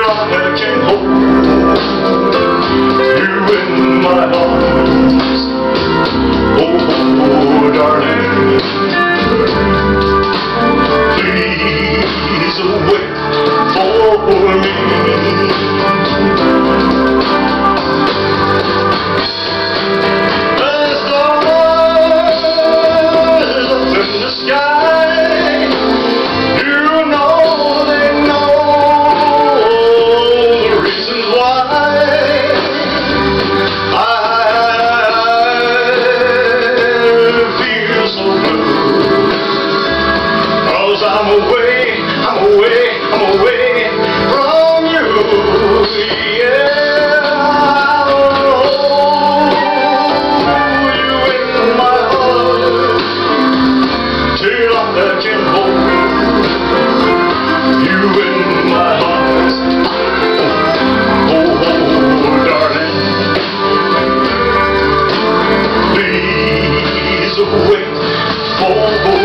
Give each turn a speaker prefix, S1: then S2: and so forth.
S1: I can hold you in my arms. Oh, darling, please wait for me. The stars up in the sky, you know they know the reasons why I feel so blue. 'Cause I'm away from you. Yeah, I'll hold you in my heart till I can hold you in my arms. Oh, darling, please wait for